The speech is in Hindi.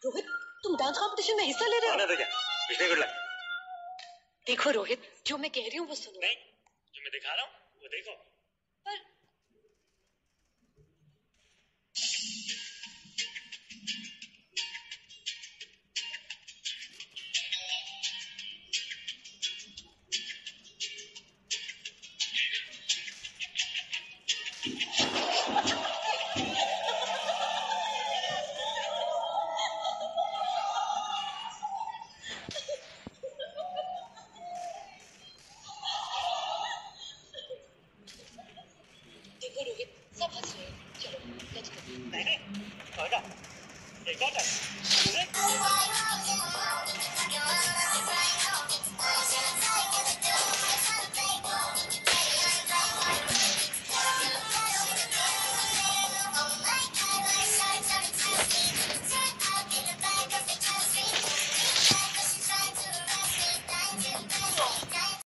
रोहित, तुम डांस कंपटीशन में हिस्सा ले रहे हो? तो क्या? Vishnu good luck. देखो रोहित, जो मैं कह रही हूँ वो सुनो। नहीं, जो मैं दिखा रहा हूँ वो देखो। पर देखो रोहित, सब हंस रहे हैं। चलो लेट्स गो। नहीं, एक और